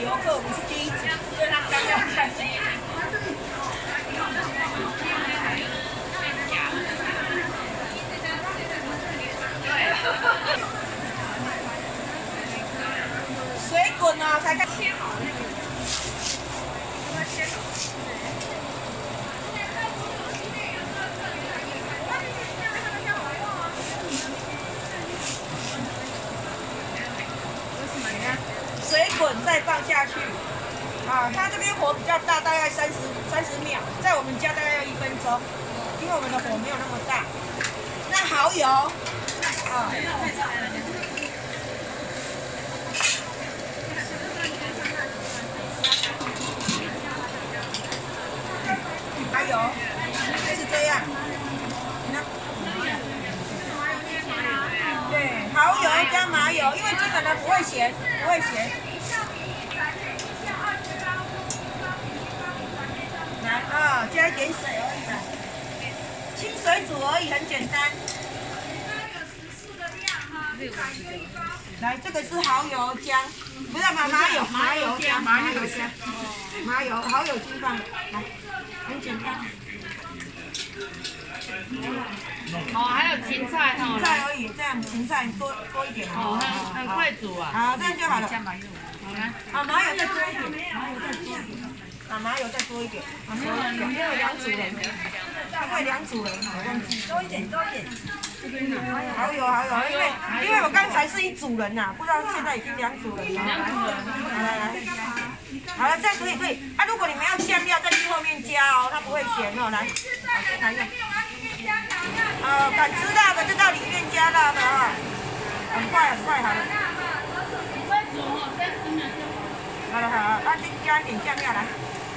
游客，我们是第一组，所以他刚要开始。水滚哦，才开切好。切好。水滚再放下去，啊，它这边火比较大，大概30秒，在我们家大概要1分钟，因为我们的火没有那么大。那蚝油，啊，还有就是这样，对，蚝油加麻油，因为基本的不会咸，不会咸。来啊，加一点水而已啦，清水煮而已，很简单。来，这个是蚝油姜，不是麻油姜，麻油蚝油精放，来，很简单。 哦，还有芹菜哈， 芹菜而已，这样芹菜多一点哦，很快煮啊。 好，这样就好了。 好来， 啊，麻油再多一点，啊，麻油再多一点。啊，没有2组人，因为2组人，我忘记多一点。蚝油，因为我刚才是1组人呐，不知道现在已经2组人了。来，好了，这样可以。啊，如果你们要酱料，再去后面加哦，它不会咸哦。来，先来用。敢吃辣的就到里面加辣的啊，很快，好了。好了，那就加一点酱料来。